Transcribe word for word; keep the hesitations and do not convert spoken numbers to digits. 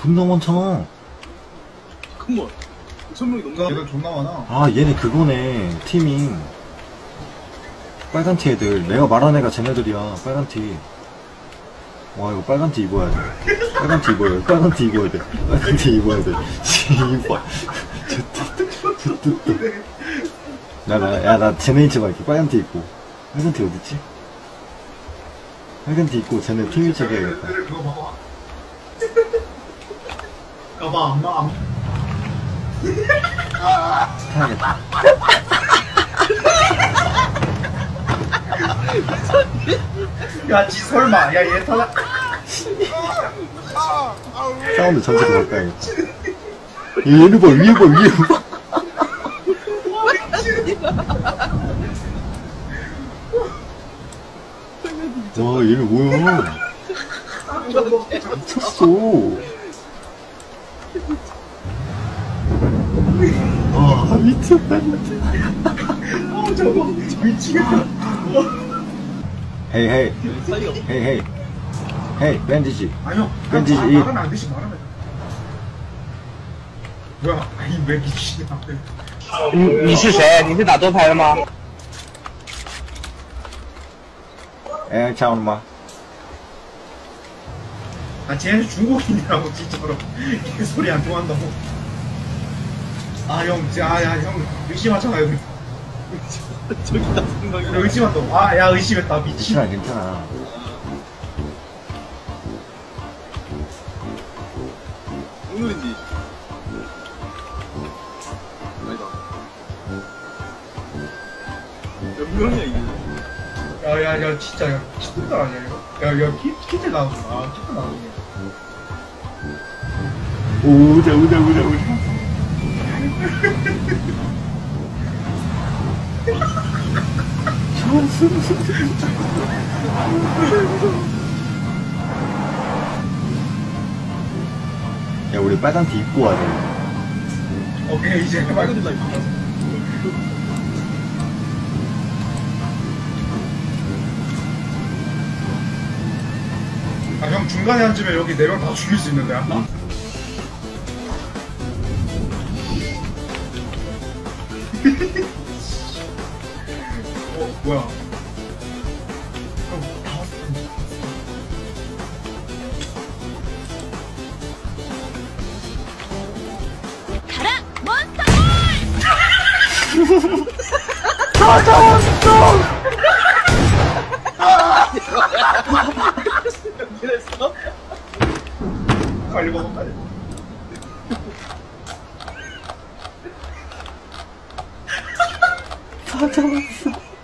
존나 많잖아. 잠깐만. 오천 명이 넘나? 얘들 존나 많아. 아 얘네 그거네. 팀이 빨간 티 애들. 내가 말한 애가 쟤네들이야. 빨간 티. 와 이거 빨간 티 입어야 돼. 빨간 티 입어야 돼. 빨간 티 입어야 돼. 빨간 티 입어야 돼. 씨발. 나나야나 쟤네 인체 갈게. 빨간 티 입고. 빨간 티 어딨지? 빨간 티 입고 쟤네 팀 인체 가야겠다. 그거 봐봐. 가봐 엄마 안. 타야겠다. 야, 지 설마. 야, 얘 타라. 사운드 전체로 바꿔야겠다. 얘는 봐 위에 봐 위에 봐. 와 얘는 뭐야? 미쳤어. 와 미쳤다 진짜. 어, 저거. 미치겠다. 헤이 헤이 헤이 헤이 헤이 밴디지. 아니요. 왠지 말- 이- 말하면 안 되지, 말하면. 뭐야, 아니, 왜 미치냐. 你你是谁？你是打多排的吗？ 에 잠깐만. 아, 쟤는 중국인이라고, 진짜로. 개소리 안 통한다고. 아, 형, 진짜, 아, 야, 형, 의심하잖아, 여기. 저기다 생각이 나. 의심한다고. 아, 야, 의심했다. 미친. 괜찮아 괜찮아. 오늘인지. 아니다. 몇 명이야, 이게? 야, 야, 야, 진짜, 야, 키트가 아니야, 이거? 야, 야, 키, 키트 나오구나. 아, 키트 나오네. 오자 오자 오자 오자. 야 우리 빨간 티 입고 와야 돼. 오케이, 이제 말 빨간 나 입고. 아, 형 중간에 앉으면 여기 네 명 다 죽일 수 있는데, 아까? 어, 뭐야. 형, 다 왔어. 가라 몬스터 이랬어? 빨리 먹어, 빨리. 다 잡았어.